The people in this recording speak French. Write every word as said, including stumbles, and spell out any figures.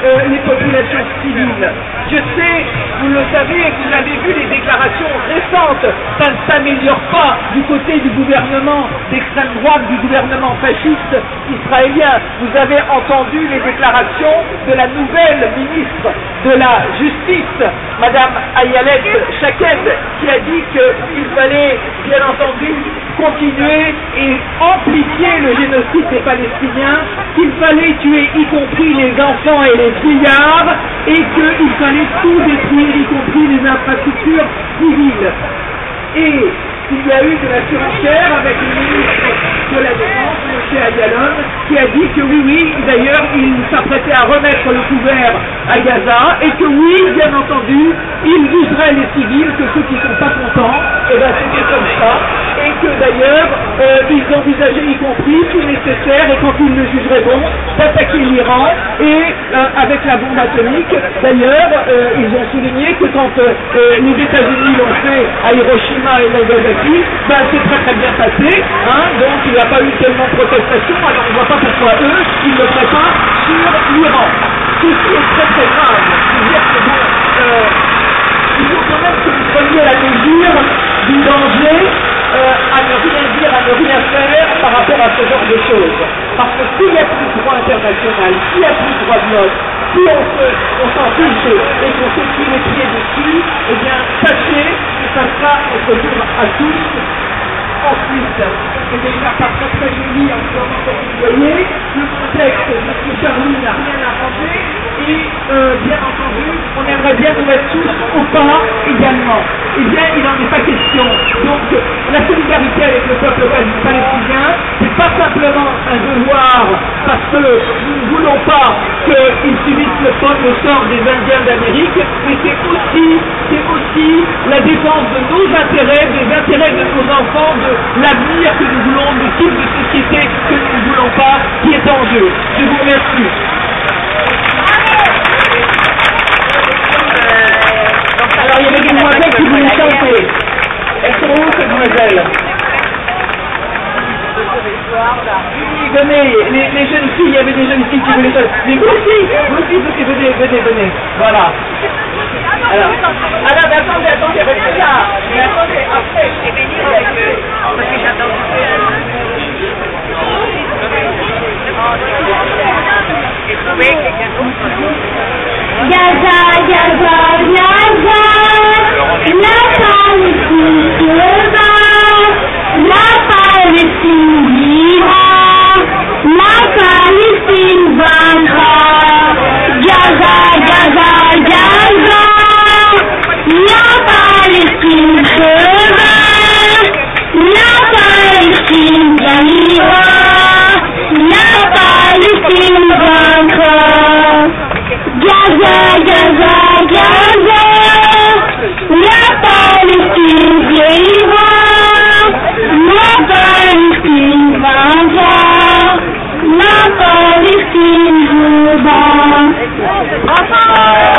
euh, les populations civiles. Je sais, vous le savez, et vous avez vu les déclarations récentes, ça ne s'améliore pas du côté du gouvernement d'extrême droite, du gouvernement fasciste israélien. Vous avez entendu les déclarations de la nouvelle ministre de la Justice, Madame Ayelet Shaked, qui a dit qu'il fallait, bien entendu, continuer et amplifier le génocide des Palestiniens, qu'il fallait tuer y compris les enfants et les vieillards, et qu'il fallait tout détruire, y compris les infrastructures civiles. Et il y a eu de la surenchère avec le ministre de la Défense, M. Ayalon, qui a dit que oui, oui, d'ailleurs, il s'apprêtait à remettre le couvert à Gaza, et que oui, bien entendu, il jugerait les civils, que ceux qui ne sont pas contents, et bien c'était comme ça, et que d'ailleurs, euh, ils envisageaient, y compris, si nécessaire, et quand ils le jugeraient bon, d'attaquer l'Iran, et euh, avec la bombe atomique, d'ailleurs, euh, ils ont souligné que quand euh, les États-Unis l'ont fait à Hiroshima et Nagasaki, ben c'est très très bien passé, hein, donc il n'y a pas eu tellement de protestations, alors on ne voit pas pourquoi eux, ils ne le feraient pas sur l'Iran. Ceci est très très grave, c'est-à-dire que bon, euh, il faut quand même que vous preniez la mesure du danger euh, à ne rien dire, à ne rien faire par rapport à ce genre de choses. Parce que s'il n'y a plus de droit international, s'il n'y a plus de droit de l'homme, si on on s'en fiche et qu'on se tire les pieds dessus, eh bien sachez que ça sera notre tour à tous. Ensuite, c'est déjà pas très très joli en ce moment, comme vous voyez, le contexte, M. Charlie n'a rien arrangé, et euh, bien entendu, on aimerait bien nous mettre tous au pas également. Eh bien, il n'en est pas question. Donc, la solidarité avec le peuple palestinien, c'est pas simplement un devoir parce que nous ne voulons pas qu'ils subissent le, le sort des Indiens d'Amérique, mais c'est aussi, c'est aussi la défense de nos intérêts, des intérêts de nos enfants, de l'avenir que nous voulons, du type de société que nous ne voulons pas, qui est en jeu. Je vous remercie. Alors il y avait des demoiselles qui voulaient chanter. Elles sont où ces demoiselles? Oui, venez, les, les jeunes filles, il y avait des jeunes filles qui voulaient chanter. Mais vous aussi, vous aussi, venez, venez, venez, venez. Voilà. Alors, alors mais attendez, attendez, restez là. Mais attendez, après, je vais venir avec eux. Parce que j'attends. J'ai trouvé quelqu'un d'autre. Gaza, Gaza, Gaza, la Palestine se bat, la Palestine vivra, la Palestine vaincra. Gaza, Gaza, Gaza, la Palestine se bat, la Palestine vivra, la Palestine vaincra. Gaza, Gaza, Gaza, la Palestine vivra, la Palestine vaincra, la Palestine vivra.